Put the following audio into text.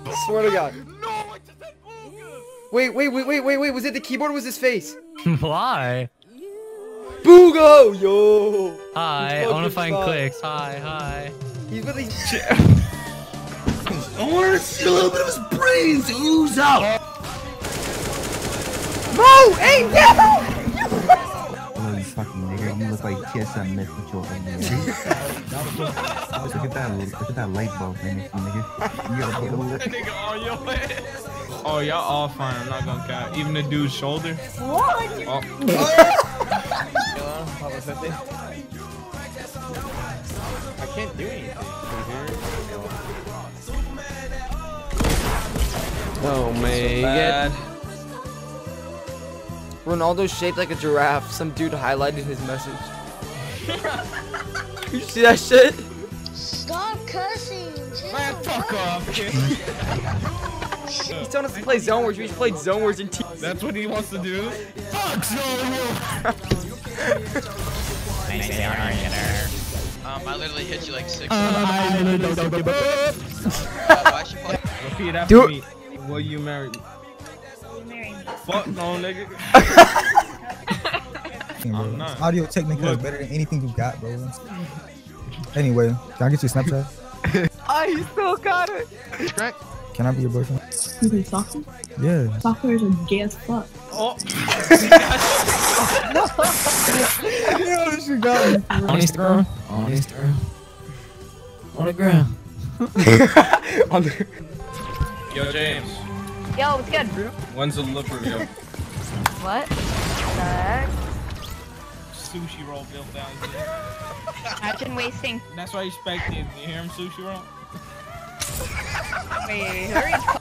Swear to God. No, I just said Booga. Wait. Was it the keyboard or was his face? Why? Boogo! Yo! Hi, I wanna find clicks. Hi. He's really. I want to see a little bit of his brains ooze out. No! Hey, no! Oh, you fucking nigga, you look like TSM Myth with your ugly ass. Look at that light bulb in it, nigga. You gotta put a little... That nigga on your head. Oh, y'all all fine. I'm not gonna count. Even the dude's shoulder. What? Oh. I can't do anything. Oh man. Ronaldo's shaped like a giraffe. Some dude highlighted his message. You see that shit? Stop cussing. Man, fuck off. He's telling us to play Zone Wars. We just played Zone Wars in T. That's what he wants to do. Fuck Zone Wars. I literally hit you like 6 Repeat after me. Will you marry me? Fuck no, nigga. I'm not. Audio Technica is better than anything you got, bro. Anyway, can I get your Snapchat? I still got it. Can I be your boyfriend? You play soccer? Yeah. Soccer is a gay as fuck. Oh. Yo, she got me. On Instagram. On the ground. Yo, James. Yo, what's good? When's the looper, yo? What? Sushi roll built down here. Imagine wasting. That's why you spectated. You hear him, sushi roll? Wait, hurry.